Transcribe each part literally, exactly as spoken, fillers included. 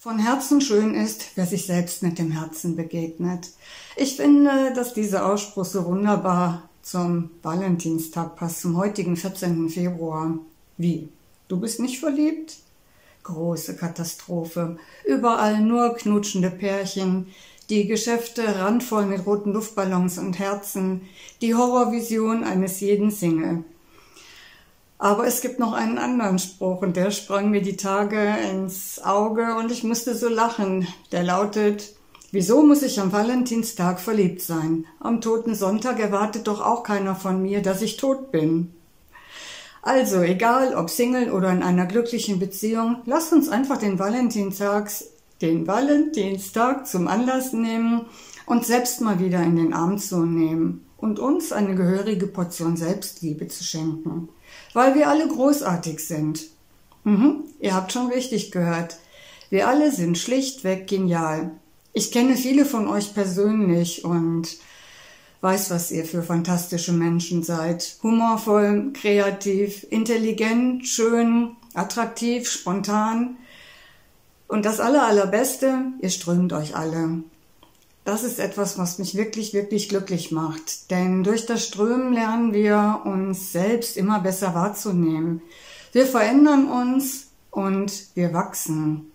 Von Herzen schön ist, wer sich selbst mit dem Herzen begegnet. Ich finde, dass dieser Ausspruch so wunderbar zum Valentinstag passt, zum heutigen vierzehnten Februar. Wie? Du bist nicht verliebt? Große Katastrophe. Überall nur knutschende Pärchen, die Geschäfte randvoll mit roten Luftballons und Herzen, die Horrorvision eines jeden Single. Aber es gibt noch einen anderen Spruch und der sprang mir die Tage ins Auge und ich musste so lachen. Der lautet: Wieso muss ich am Valentinstag verliebt sein? Am toten Sonntag erwartet doch auch keiner von mir, dass ich tot bin. Also, egal ob Single oder in einer glücklichen Beziehung, lasst uns einfach den Valentinstags, den Valentinstag zum Anlass nehmen, uns selbst mal wieder in den Arm zu nehmen und uns eine gehörige Portion Selbstliebe zu schenken. Weil wir alle großartig sind. Mhm, ihr habt schon richtig gehört. Wir alle sind schlichtweg genial. Ich kenne viele von euch persönlich und weiß, was ihr für fantastische Menschen seid. Humorvoll, kreativ, intelligent, schön, attraktiv, spontan. Und das Aller, Allerbeste, ihr strömt euch alle. Das ist etwas, was mich wirklich, wirklich glücklich macht. Denn durch das Strömen lernen wir, uns selbst immer besser wahrzunehmen. Wir verändern uns und wir wachsen.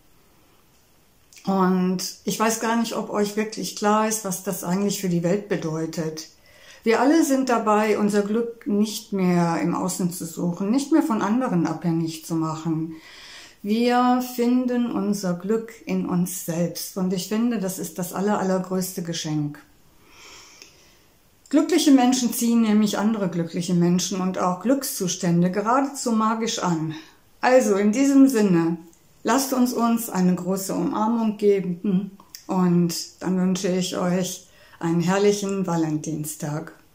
Und ich weiß gar nicht, ob euch wirklich klar ist, was das eigentlich für die Welt bedeutet. Wir alle sind dabei, unser Glück nicht mehr im Außen zu suchen, nicht mehr von anderen abhängig zu machen. Wir finden unser Glück in uns selbst und ich finde, das ist das aller, allergrößte Geschenk. Glückliche Menschen ziehen nämlich andere glückliche Menschen und auch Glückszustände geradezu magisch an. Also in diesem Sinne, lasst uns uns eine große Umarmung geben und dann wünsche ich euch einen herrlichen Valentinstag.